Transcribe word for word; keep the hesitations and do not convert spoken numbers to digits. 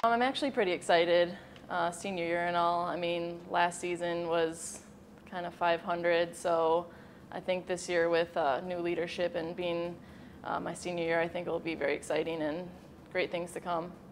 I'm actually pretty excited, uh, senior year and all. I mean, last season was kind of five hundred, so I think this year with uh, new leadership and being uh, my senior year, I think it will be very exciting and great things to come.